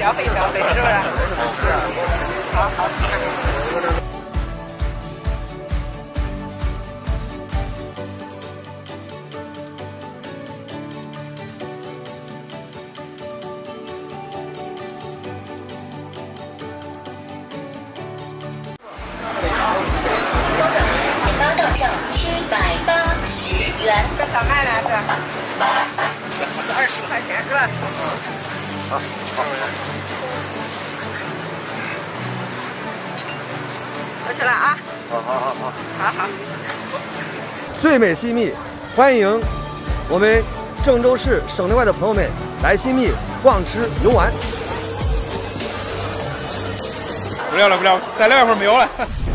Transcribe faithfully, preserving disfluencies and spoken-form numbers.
消费消费，是不是？好好。 高到账七百八十元。 这小麦呢是二十块钱是吧？好，好。过去了啊！ 好好好好， 好好。 最美新密，欢迎我们郑州市省内外的朋友们来新密逛吃游玩。 不聊了，不聊了，再聊一会儿没有了。